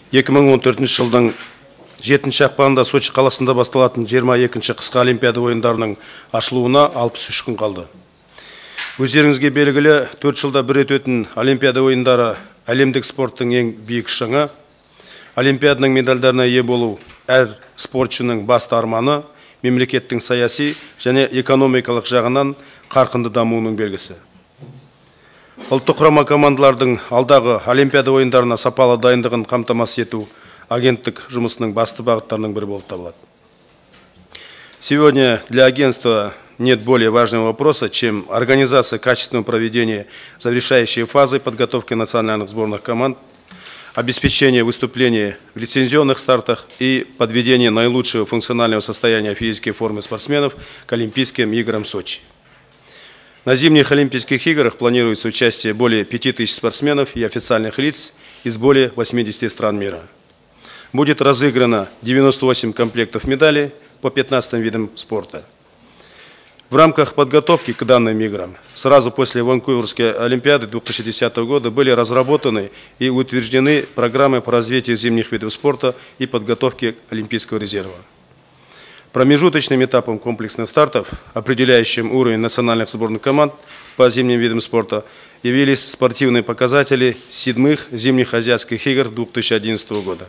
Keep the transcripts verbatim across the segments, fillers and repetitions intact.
екі мың он төртінші жылдың жетінші ақпанында Сочи қаласында басталатын жиырма екінші қысқы Олимпиада ойындарының ашылуына алпыс үш күн қалды. Өздеріңізге белгілі, төрт жылда бір өтетін Олимпиада ойындары әлемдік спорттың ең биік шыңы. Олимпиаданың медальдарына ие болу әр спортшының басты арманы, мемлекеттің саяси және экономикалық жағынан қарқынды дамуының белгісі. Ұлттық құрама командалардың алдағы Олимпиада ойындарына сапалы дайындығын қамтамасыз ету агенттік жұмысының басты бағыттарының бірі болып табылады. Сегодня для агентства нет более важного вопроса, чем организация качественного проведения завершающей фазы подготовки национальных сборных команд, обеспечение выступления в лицензионных стартах и подведение наилучшего функционального состояния физической формы спортсменов к Олимпийским играм в Сочи. На зимних Олимпийских играх планируется участие более пяти тысяч спортсменов и официальных лиц из более восьмидесяти стран мира. Будет разыграно девяносто восемь комплектов медалей по пятнадцати видам спорта. В рамках подготовки к данным играм сразу после Ванкуверской Олимпиады две тысячи десятого года были разработаны и утверждены программы по развитию зимних видов спорта и подготовки Олимпийского резерва. Промежуточным этапом комплексных стартов, определяющим уровень национальных сборных команд по зимним видам спорта, явились спортивные показатели седьмых зимних азиатских игр две тысячи одиннадцатого года.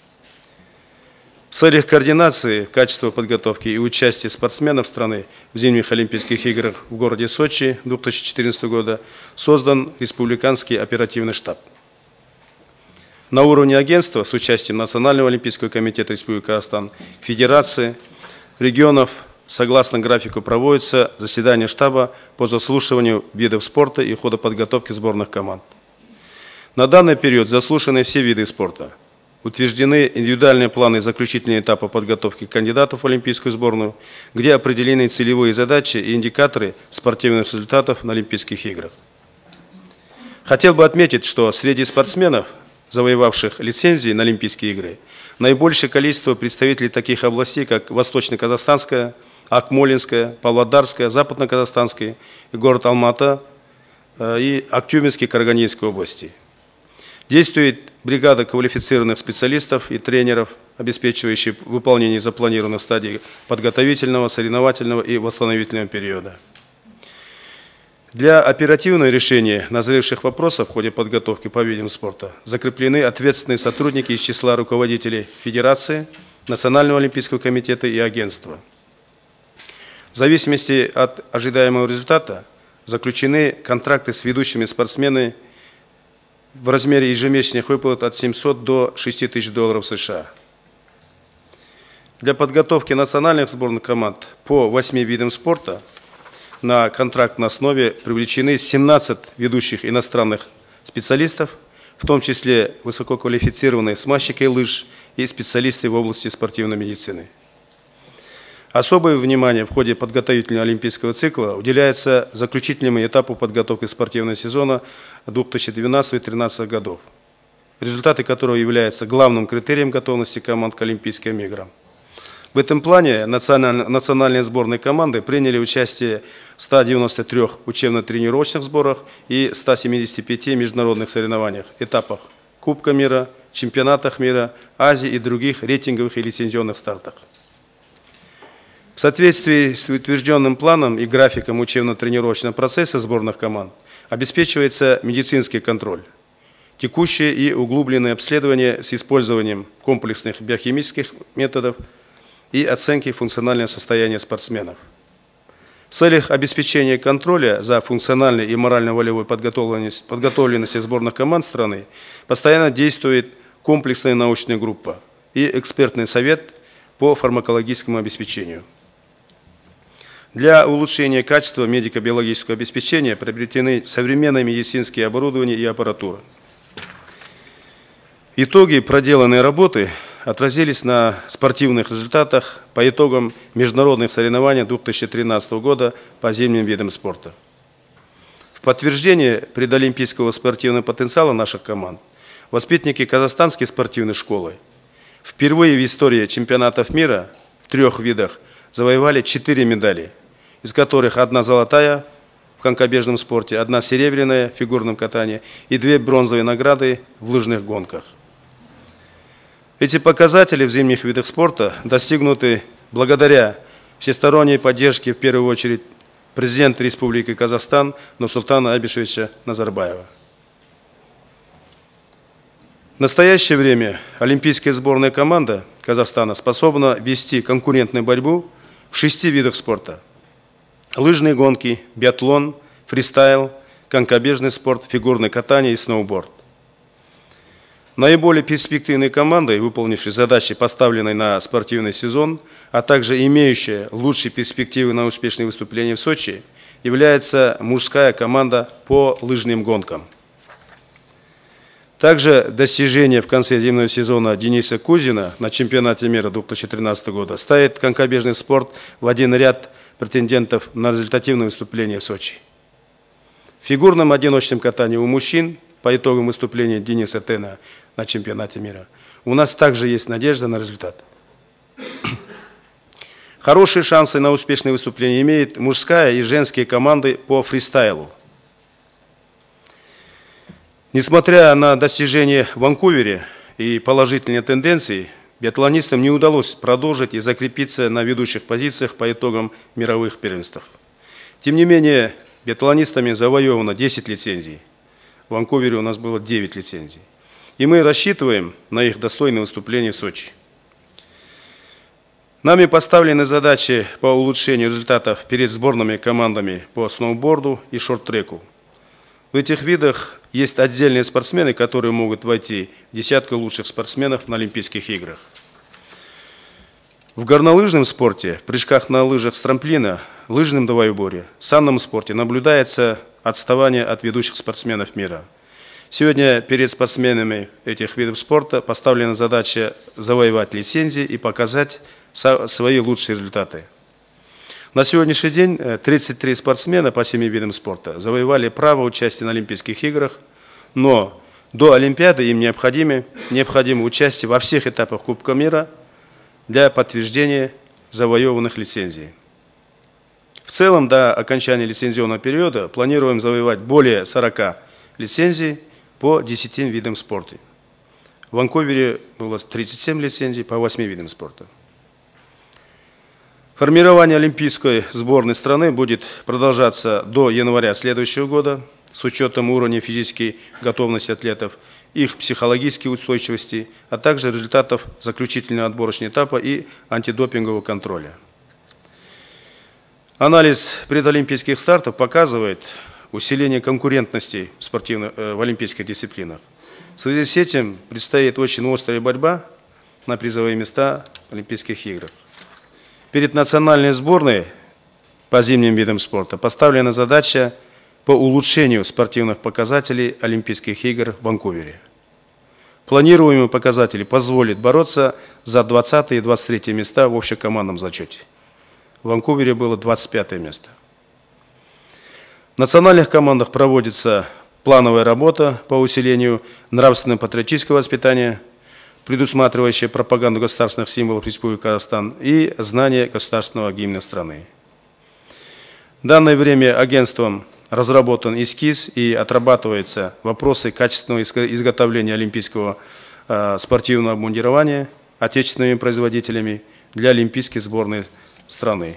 В целях координации качества подготовки и участия спортсменов страны в зимних Олимпийских играх в городе Сочи две тысячи четырнадцатого года создан Республиканский оперативный штаб. На уровне агентства с участием Национального олимпийского комитета Республики Казахстан, федерации, регионов, согласно графику, проводится заседание штаба по заслушиванию видов спорта и хода подготовки сборных команд. На данный период заслушаны все виды спорта. Утверждены индивидуальные планы заключительного этапа подготовки кандидатов в Олимпийскую сборную, где определены целевые задачи и индикаторы спортивных результатов на Олимпийских играх. Хотел бы отметить, что среди спортсменов, завоевавших лицензии на Олимпийские игры, наибольшее количество представителей таких областей, как Восточно-Казахстанская, Акмолинская, Павлодарская, Западно-Казахстанская, город Алмата и Актюбинский Карагандинской области. Действует бригада квалифицированных специалистов и тренеров, обеспечивающих выполнение запланированных стадий подготовительного, соревновательного и восстановительного периода. Для оперативного решения назревших вопросов в ходе подготовки по видам спорта закреплены ответственные сотрудники из числа руководителей Федерации, Национального олимпийского комитета и агентства. В зависимости от ожидаемого результата заключены контракты с ведущими спортсменами в размере ежемесячных выплат от семисот до шести тысяч долларов США. Для подготовки национальных сборных команд по восьми видам спорта на контрактной основе привлечены семнадцать ведущих иностранных специалистов, в том числе высококвалифицированные смазчики лыж и специалисты в области спортивной медицины. Особое внимание в ходе подготовительного олимпийского цикла уделяется заключительному этапу подготовки спортивного сезона две тысячи двенадцатого — две тысячи тринадцатого годов, результаты которого являются главным критерием готовности команд к Олимпийским играм. В этом плане национальные, национальные сборные команды приняли участие в ста девяноста трёх учебно-тренировочных сборах и ста семидесяти пяти международных соревнованиях, этапах Кубка мира, чемпионатах мира, Азии и других рейтинговых и лицензионных стартах. В соответствии с утвержденным планом и графиком учебно-тренировочного процесса сборных команд обеспечивается медицинский контроль, текущее и углубленное обследование с использованием комплексных биохимических методов и оценки функционального состояния спортсменов. В целях обеспечения контроля за функциональной и морально-волевой подготовленностью, подготовленностью сборных команд страны постоянно действует комплексная научная группа и экспертный совет по фармакологическому обеспечению. Для улучшения качества медико-биологического обеспечения приобретены современное медицинское оборудование и аппаратура. Итоги проделанной работы отразились на спортивных результатах по итогам международных соревнований две тысячи тринадцатого года по зимним видам спорта. В подтверждение предолимпийского спортивного потенциала наших команд воспитанники Казахстанской спортивной школы впервые в истории чемпионатов мира в трех видах завоевали четыре медали, из которых одна золотая в конькобежном спорте, одна серебряная в фигурном катании и две бронзовые награды в лыжных гонках. Эти показатели в зимних видах спорта достигнуты благодаря всесторонней поддержке, в первую очередь, президента Республики Казахстан Нурсултана Абишевича Назарбаева. В настоящее время олимпийская сборная команда Казахстана способна вести конкурентную борьбу в шести видах спорта: лыжные гонки, биатлон, фристайл, конькобежный спорт, фигурное катание и сноуборд. Наиболее перспективной командой, выполнившей задачи, поставленные на спортивный сезон, а также имеющая лучшие перспективы на успешные выступления в Сочи, является мужская команда по лыжным гонкам. Также достижение в конце зимнего сезона Дениса Кузина на чемпионате мира две тысячи тринадцатого года ставит конькобежный спорт в один ряд претендентов на результативное выступление в Сочи. В фигурном одиночном катании у мужчин по итогам выступления Дениса Тена на чемпионате мира у нас также есть надежда на результат. Хорошие шансы на успешное выступление имеют мужская и женские команды по фристайлу. Несмотря на достижения в Ванкувере и положительные тенденции, биатлонистам не удалось продолжить и закрепиться на ведущих позициях по итогам мировых первенств. Тем не менее, биатлонистами завоевано десять лицензий. В Ванкувере у нас было девять лицензий. И мы рассчитываем на их достойное выступление в Сочи. Нами поставлены задачи по улучшению результатов перед сборными командами по сноуборду и шорт-треку. В этих видах есть отдельные спортсмены, которые могут войти в десятку лучших спортсменов на Олимпийских играх. В горнолыжном спорте, в прыжках на лыжах с трамплина, лыжном двоеборе, санном спорте наблюдается отставание от ведущих спортсменов мира. Сегодня перед спортсменами этих видов спорта поставлена задача завоевать лицензии и показать свои лучшие результаты. На сегодняшний день тридцать три спортсмена по семи видам спорта завоевали право участия на Олимпийских играх, но до Олимпиады им необходимо, необходимо участие во всех этапах Кубка мира для подтверждения завоеванных лицензий. В целом, до окончания лицензионного периода планируем завоевать более сорока лицензий по десяти видам спорта. В Ванкувере было тридцать семь лицензий по восьми видам спорта. Формирование олимпийской сборной страны будет продолжаться до января следующего года с учетом уровня физической готовности атлетов, их психологической устойчивости, а также результатов заключительного отборочного этапа и антидопингового контроля. Анализ предолимпийских стартов показывает усиление конкурентности в, спортивных, в олимпийских дисциплинах. В связи с этим предстоит очень острая борьба на призовые места в Олимпийских играх. Перед национальной сборной по зимним видам спорта поставлена задача по улучшению спортивных показателей Олимпийских игр в Ванкувере. Планируемые показатели позволят бороться за двадцатое и двадцать третье места в общекомандном зачете. В Ванкувере было двадцать пятое место. В национальных командах проводится плановая работа по усилению нравственно-патриотического воспитания, предусматривающая пропаганду государственных символов Республики Казахстан и знание государственного гимна страны. В данное время агентством разработан эскиз и отрабатываются вопросы качественного изготовления олимпийского э, спортивного обмундирования отечественными производителями для олимпийской сборной страны.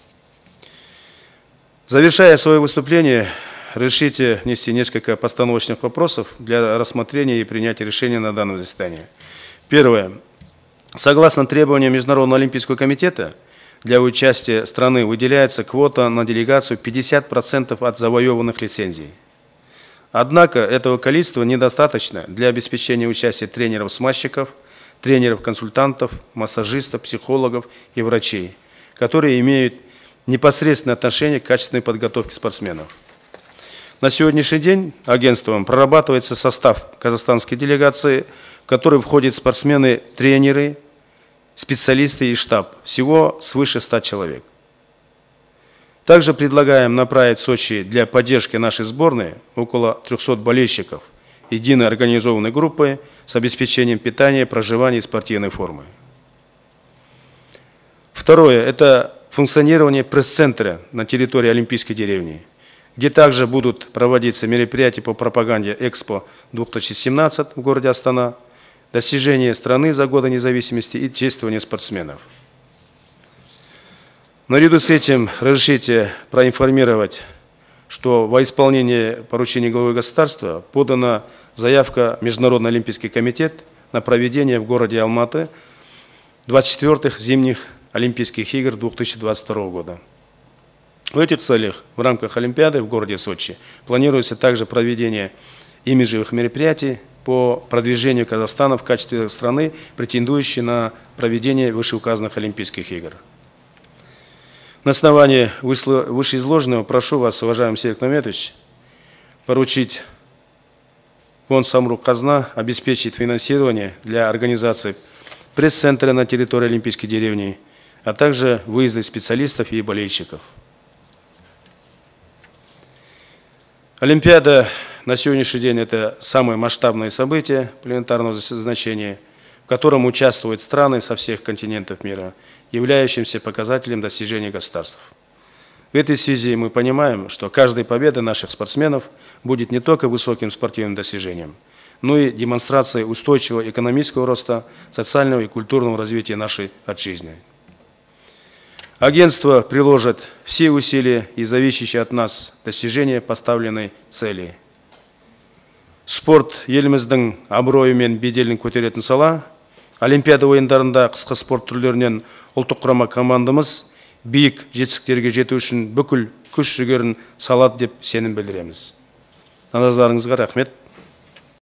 Завершая свое выступление, решите внести несколько постановочных вопросов для рассмотрения и принятия решения на данном заседании. Первое. Согласно требованиям Международного олимпийского комитета, для участия страны выделяется квота на делегацию пятьдесят процентов от завоеванных лицензий. Однако этого количества недостаточно для обеспечения участия тренеров-смазчиков, тренеров-консультантов, массажистов, психологов и врачей, которые имеют непосредственное отношение к качественной подготовке спортсменов. На сегодняшний день агентством прорабатывается состав казахстанской делегации, в который входят спортсмены, тренеры, специалисты и штаб. Всего свыше ста человек. Также предлагаем направить в Сочи для поддержки нашей сборной около трёхсот болельщиков единой организованной группы с обеспечением питания, проживания и спортивной формы. Второе – это функционирование пресс-центра на территории Олимпийской деревни, где также будут проводиться мероприятия по пропаганде Экспо две тысячи семнадцать в городе Астана, достижение страны за годы независимости и чествование спортсменов. Наряду с этим разрешите проинформировать, что во исполнение поручения главы государства подана заявка в Международный олимпийский комитет на проведение в городе Алматы двадцать четвёртых зимних Олимпийских игр две тысячи двадцать второго года. В этих целях в рамках Олимпиады в городе Сочи планируется также проведение имиджевых мероприятий по продвижению Казахстана в качестве страны, претендующей на проведение вышеуказанных Олимпийских игр. На основании вышеизложенного прошу вас, уважаемый Серик Наметович, поручить фонд Самрұқ-Қазына обеспечить финансирование для организации пресс-центра на территории Олимпийской деревни, а также выезда специалистов и болельщиков. Олимпиада на сегодняшний день это самое масштабное событие планетарного значения, в котором участвуют страны со всех континентов мира, являющимся показателем достижения государств. В этой связи мы понимаем, что каждая победа наших спортсменов будет не только высоким спортивным достижением, но и демонстрацией устойчивого экономического роста, социального и культурного развития нашей отчизны. Агентство приложит все усилия и зависящие от нас достижения поставленной цели. Спорт еліміздің абыройы мен беделін көтеретін сала, Олимпиада ойындарында қысқы спорт түрлерінен ұлттық құрама командамыз биік жетістіктерге жету үшін бүкіл күш-жігерін салады деп сенім білдіреміз. Назарыңызға рахмет.